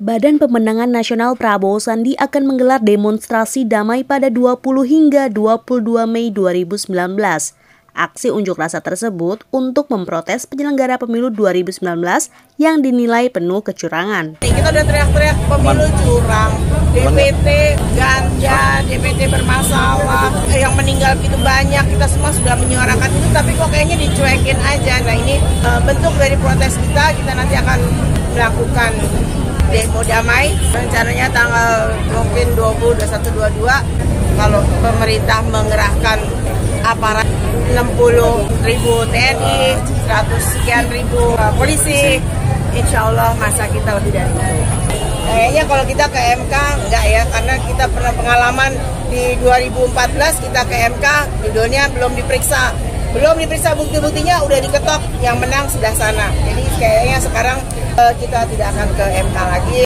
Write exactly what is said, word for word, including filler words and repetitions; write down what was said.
Badan Pemenangan Nasional Prabowo Sandi akan menggelar demonstrasi damai pada dua puluh hingga dua puluh dua Mei dua ribu sembilan belas. Aksi unjuk rasa tersebut untuk memprotes penyelenggara pemilu dua ribu sembilan belas yang dinilai penuh kecurangan. Kita udah teriak-teriak pemilu curang, D P T ganja, D P T bermasalah, yang meninggal begitu banyak, kita semua sudah menyuarakan itu, tapi kok kayaknya dicuekin aja. Nah ini uh, bentuk dari protes kita, kita nanti akan melakukan demo damai, rencananya tanggal mungkin dua puluh, dua puluh satu, dua puluh dua, kalau pemerintah mengerahkan aparat enam puluh ribu T N I, seratus sekian ribu polisi, insya Allah masa kita lebih dari itu. Kayaknya kalau kita ke M K enggak ya, karena kita pernah pengalaman di dua ribu empat belas kita ke M K, judulnya belum diperiksa, belum diperiksa bukti-buktinya udah diketok, yang menang sudah sana. Jadi kayaknya sekarang uh, kita tidak akan ke M K lagi.